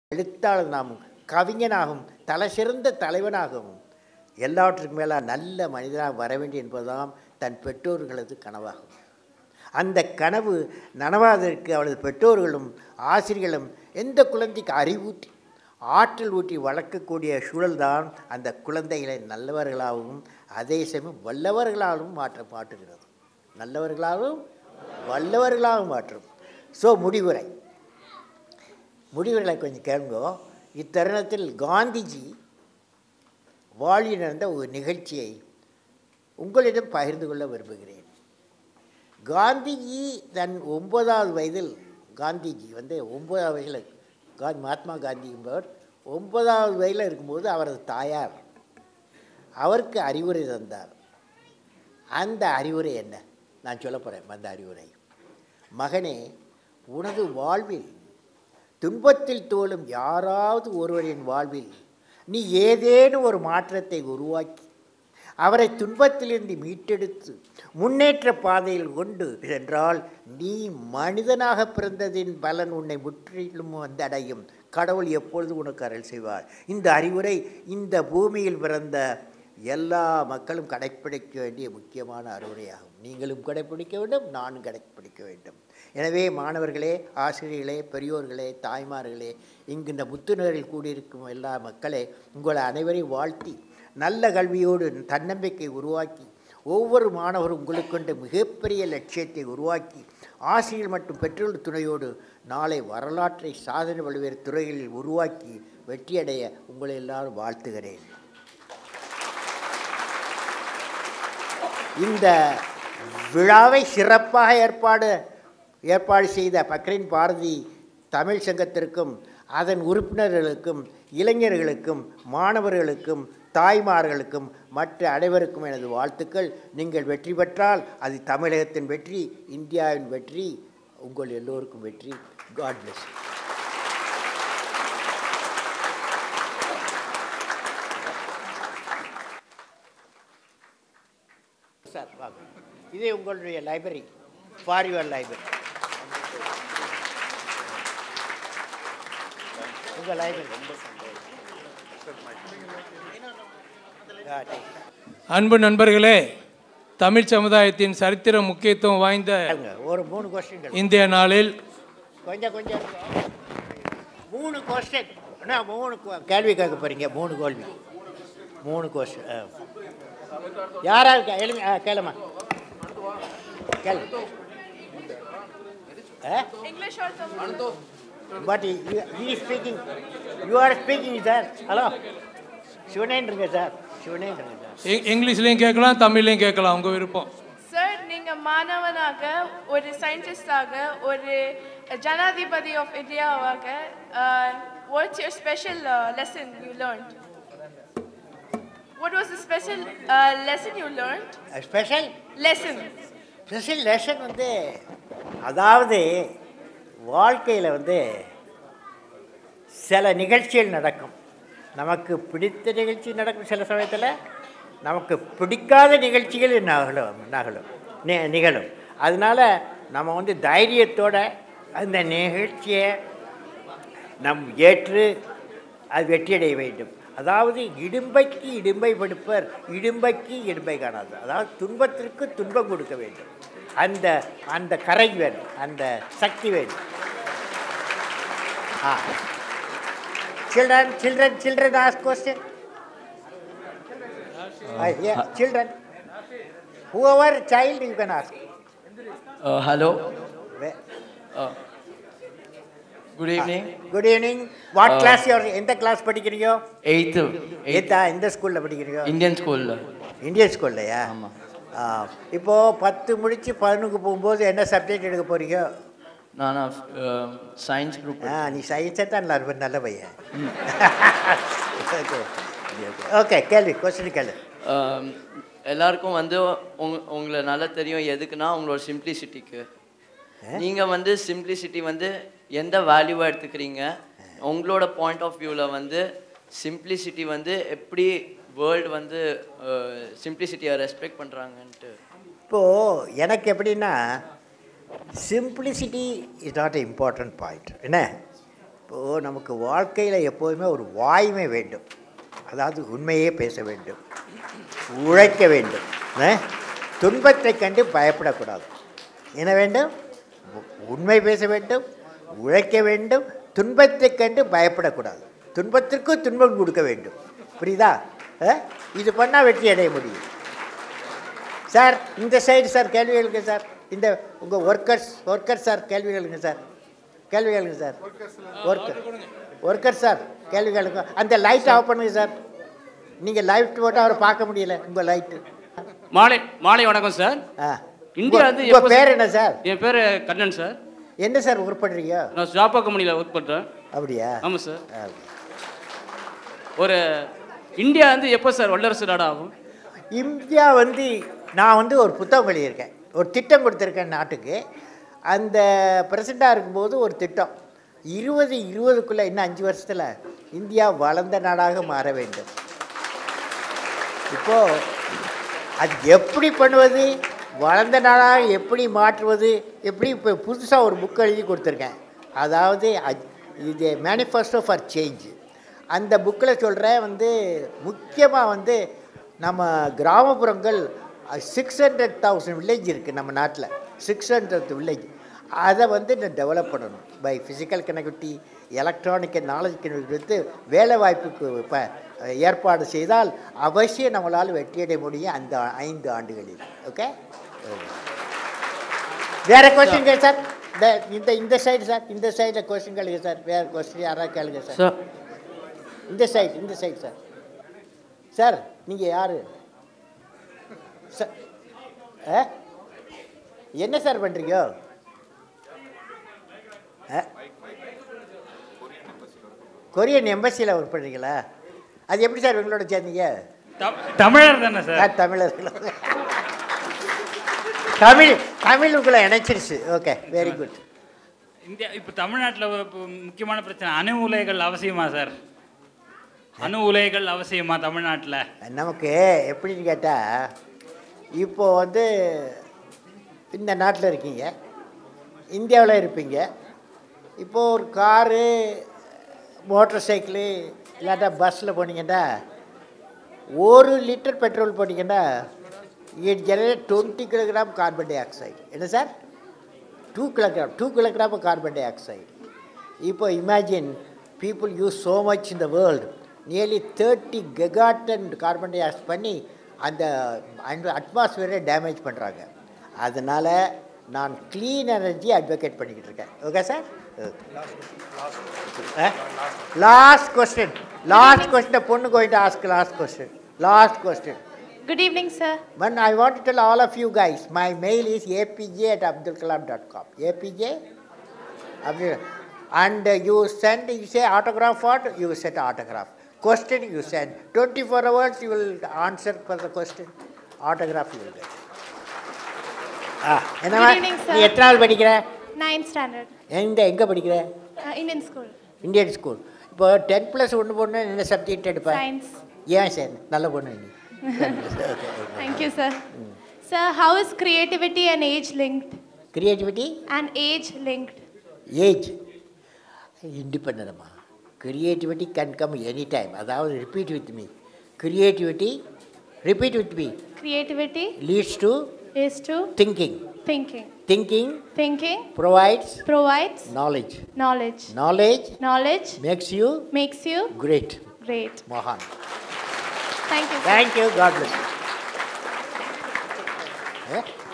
எழுத்தாளனாகவும் கவிஞனாகவும் தலைசிறந்த தலைவனாகவும் எல்லாவற்றுக்கும் மேலே நல்ல மனிதனாக வர வேண்டும் என்பதுதான் தன் பெற்றோர்களது கனவாகும். அந்த கனவு நனவாதற்கு அவளது பெற்றோர்களும் ஆசிரியர்களும் எந்த குழந்தைக்கு அறிவூட்டி ஆற்றல் ஊட்டி வளர்க்கக்கூடிய சூழல்தான் அந்த குழந்தைகளை நல்லவர்களாகவும் அதே சமயம் வல்லவர்களாகவும் மாற்றுகிறது. நல்லவர்களாகவும் வல்லவர்களாகவும் மாற்றும். ஸோ முடிவுரை கொஞ்சம் கேளுங்கோ. இத்தருணத்தில் காந்திஜி வாழ்வில் நடந்த ஒரு நிகழ்ச்சியை உங்களிடம் பகிர்ந்து கொள்ள விரும்புகிறேன். காந்திஜி தன் 9வது வயதில் காந்திஜி 9வது வயதில் மகாத்மா காந்தி என்பவர் 9வது வயதில் இருக்கும்போது அவரது தாயார் அவருக்கு அறிவுரை தந்தார். அந்த அறிவுரை என்ன நான் சொல்ல போகிறேன். அந்த அறிவுரை, மகனே, உனது வாழ்வில் துன்பத்தில் தோலும் யாராவது ஒருவரின் வாழ்வில் நீ ஏதேனும் ஒரு மாற்றத்தை உருவாக்கி அவரை துன்பத்திலிருந்து மீட்டெடுத்து முன்னேற்ற பாதையில் கொண்டு சென்றால் நீ மனிதனாக பிறந்ததின் பலன் உன்னை முற்றிலும் வந்தடையும். கடவுள் எப்பொழுது உனக்கு அருள் செய்வார். இந்த அறிவுரை இந்த பூமியில் பிறந்த எல்லா மக்களும் கடைப்பிடிக்க வேண்டிய முக்கியமான அறிவுரையாகும். நீங்களும் கடைப்பிடிக்க வேண்டும், நானும் கடைப்பிடிக்க வேண்டும். எனவே மாணவர்களே, ஆசிரியர்களே, பெரியோர்களே, தாய்மார்களே, இங்கு இந்த முத்துநகரில் கூடியிருக்கும் எல்லா மக்களே, உங்களை அனைவரையும் வாழ்த்தி நல்ல கல்வியோடு தன்னம்பிக்கை உருவாக்கி ஒவ்வொரு மாணவரும் உங்களுக்கொண்ட மிகப்பெரிய லட்சியத்தை உருவாக்கி ஆசிரியர் மற்றும் பெற்றோர் துணையோடு நாளை வரலாற்றை சாதனை பல்வேறு துறைகளில் உருவாக்கி வெற்றியடைய உங்களை எல்லாரும் வாழ்த்துகிறேன். இந்த விழாவை சிறப்பாக ஏற்பாடு செய்த பக்ரீன் பாரதி தமிழ் சங்கத்திற்கும் அதன் உறுப்பினர்களுக்கும் இளைஞர்களுக்கும் மாணவர்களுக்கும் தாய்மார்களுக்கும் மற்ற அனைவருக்கும் எனது வாழ்த்துக்கள். நீங்கள் வெற்றி பெற்றால் அது தமிழகத்தின் வெற்றி, இந்தியாவின் வெற்றி, உங்கள் எல்லோருக்கும் வெற்றி. God plus. சார் வாங்க, இதே உங்களுடைய லைப்ரரி, ஃபார் யுவர் லைப்ரரி, உங்கள் லைப்ரரி. அன்பு நண்பர்களே, தமிழ் சமுதாயத்தின் சரித்திர முக்கியத்துவம் வாய்ந்த ஒரு 3 கொஸ்டின் இந்திய நாளில் கொஞ்சம் 3 கொஸ்டின் 3 கேள்வி கேட்க போறீங்க. 3 கொஸ்டின் யாராவது கேளுமா? கேளு. But you are speaking sir. Hello, சிவனேன்றுங்க சார், சிவனேன்றுங்க சார். இங்கிலீஷ்லையும் கேட்கலாம், தமிழ்லையும் கேட்கலாம், உங்கள் விருப்பம். சார், நீங்கள் மாணவனாக, ஒரு சயின்டிஸ்டாக, ஒரு ஜனாதிபதி ஆஃப் இந்தியாவாக, what's your special lesson you learnt? What was the special lesson you learned? A special lesson. Special lesson அதாவது வாழ்க்கையில் சில நிகழ்ச்சிகள் நடக்கும். நமக்கு பிடித்த நிகழ்ச்சி நடக்கும், சில சமயத்தில் நமக்கு பிடிக்காத நிகழ்ச்சிகள் நிகழும். அதனால் நம்ம தைரியத்தோட அந்த நிகழ்ச்சியை நம் ஏற்று அது வெற்றியடைய வேண்டும். அதாவது இடும்பைக்கு இடும்பை படுப்பர், இடும்பைக்கு இடும்பை காணாது. அதாவது துன்பத்திற்கு துன்பம் கொடுக்க வேண்டும். அந்த கரை வேணும், அந்த சக்தி வேணும். Children ask question. Yeah, children. Whoever child you can ask. Hello. Good evening. Good evening. What class you are? எந்த கிளாஸ் படிக்கிறீங்க? 8th. எந்த ஸ்கூல்ல படிக்கிறீங்க? இந்தியன் ஸ்கூல்ல. இந்தியன் ஸ்கூல்லையா? ஆமாம். இப்போ 10 முடிச்சு 11க்கு போகும்போது என்ன சப்ஜெக்ட் எடுக்க போறீங்க? நான் சயின்ஸ் குரூப். நீ சயின்ஸை தான் நல்ல பையன். ஓகே, கேள்வி கொஸ்டின் கேளு. எல்லாருக்கும் உங்களை நல்லா தெரியும். எதுக்குன்னா உங்களோட சிம்பிளிசிட்டிக்கு. நீங்கள் சிம்பிளிசிட்டி எந்த வேல்யூவாக எடுத்துக்கிறீங்க? உங்களோட பாயிண்ட் ஆஃப் வியூவில் சிம்பிளிசிட்டி எப்படி வேர்ல்டு சிம்பிளிசிட்டியை ரெஸ்பெக்ட் பண்ணுறாங்கன்ட்டு. இப்போது எனக்கு எப்படின்னா, simplicity is not a important point. என்ன, இப்போது நமக்கு வாழ்க்கையில் எப்போதுமே ஒரு வாய்மை வேண்டும். அதாவது உண்மையே பேச வேண்டும், உழைக்க வேண்டும், துன்பத்தை கண்டு பயப்படக்கூடாது. என்ன வேண்டும்? உண்மை பேச வேண்டும், உழைக்க வேண்டும், துன்பத்தை கண்டு பயப்படக்கூடாது. துன்பத்திற்கும் துன்பம் கொடுக்க வேண்டும். புரியுதா? இது பண்ணால் வெற்றி அடைய முடியும். சார் இந்த சைடு சார் கேள்வி கேளுங்க சார். இந்த உங்கள் ஒர்க்கர் சார் கேள்வி கேளுங்க சார். கேள்வி கேளுங்க சார். ஒர்க்கர் சார் கேள்வி கேளுங்க. அந்த லைட் ஆஃப் பண்ணுங்க சார். நீங்கள் லைட் போட்டால் அவரை பார்க்க முடியல. உங்கள் லைட்டு. மாலை வணக்கம் சார். இந்தியா வந்து உங்கள் பேர் என்ன சார்? என் பேர் கண்ணன் சார். என்ன சார் ஒர்க் பண்ணுறீங்க? நான் ஜாப்பா கம்பெனியில் ஒர்க் பண்ணுறேன். அப்படியா? ஆமாம் சார். ஒரு இந்தியா வந்து எப்போ சார் வல்லரசு நாடு ஆகும்? இந்தியா வந்து நான் வந்து ஒரு புத்தகம் எழுதியிருக்கேன், ஒரு திட்டம் கொடுத்துருக்கேன் நாட்டுக்கு. அந்த பிரசிடண்டாக இருக்கும்போது ஒரு திட்டம் 2020க்குள்ளே இன்னும் 5 வருஷத்தில் இந்தியா வளர்ந்த நாடாக மாற வேண்டும். இப்போது அது எப்படி பண்ணுவது, வளர்ந்த நாடாக எப்படி மாற்றுவது, எப்படி இப்போ புதுசாக ஒரு புக் எழுதி கொடுத்துருக்கேன். அதாவது இது மேனிஃபெஸ்டோ ஃபார் சேஞ்ச். அந்த புக்கில் சொல்கிறேன் வந்து முக்கியமாக வந்து நம்ம கிராமப்புறங்கள் 600,000 வில்லேஜ் இருக்குது நம்ம நாட்டில். 600 வில்லேஜ். அதை வந்து டெவலப் பண்ணணும். By physical connectivity, electronic knowledge connectivity, வேலை வாய்ப்புக்கு இப்போ ஏற்பாடு செய்தால் அவசியம் நம்மளால் வெற்றியடைய முடியும் அந்த 5 ஆண்டுகளில். ஓகே, வேறு கொஸ்டின் கேள் சார். இந்த சைடு சார், இந்த சைடில் கொஸ்டின் கேளுங்க சார். வேறு கொஸ்டின் யாராவது கேளுங்க சார். இந்த சைடு சார். சார் நீங்கள் யார் சார்? என்ன சார் பண்ணுறீங்க? கொரியன் எம்பசியில் ஒர்க் பண்ணுறீங்களா? அது எப்படி சார் உங்களோட சேர்ந்தீங்க? தமிழர் தானே சார்? தமிழர். தமிழ் உங்களை இணைச்சிருச்சு. Okay, very good. இந்தியா இப்போ தமிழ்நாட்டில் முக்கியமான பிரச்சனை அணு உலைகள் அவசியமா சார்? அணு உலைகள் அவசியமா தமிழ்நாட்டில்? நமக்கு எப்படின்னு கேட்டால், இப்போது வந்து இந்த நாட்டில் இருக்கீங்க, இந்தியாவில் இருப்பீங்க. இப்போது ஒரு காரு, மோட்டர் சைக்கிளு இல்லாட்டா பஸ்ஸில் போனீங்கன்னா 1 லிட்டர் பெட்ரோல் போட்டிங்கன்னா it generate 20 kilogram carbon dioxide. என்ன சார்? 2 கிலோகிராம் கார்பன் டை ஆக்சைடு. இப்போ imagine people use so much in the world. Nearly 30 gigaton carbon dioxide பண்ணி அந்த அட்மாஸ்பியரை டேமேஜ் பண்ணுறாங்க. அதனால் நான் க்ளீன் எனர்ஜி அட்வொகேட் பண்ணிக்கிட்டு இருக்கேன். Okay sir? Last question. The பொண்ணு going to ask last question. Good evening, sir. When I want to tell all of you guys, my mail is apj@abdulkalam.com. APJ Abdul, and you say autograph what? You set autograph. Question you send. 24 hours you will answer for the question. Autograph you will get. Good evening, sir. நீ எத்தனை நாள் படிக்கிற? 9th standard. எங்கே படிக்கிற? Indian school. Indian school. இப்போ 10+1 பொண்ணு என்ன subject எடுப்பேன்? Science. ஏன் சார்? நல்ல பொண்ணு நீ. Thank you, sir. Sir, how is creativity and age linked? Creativity and age linked? Age independent. Creativity can come anytime. அதாவது repeat with me. Creativity leads to thinking. Thinking provides knowledge. Makes you great. Mohan. Thank you, sir. Thank you. God bless you.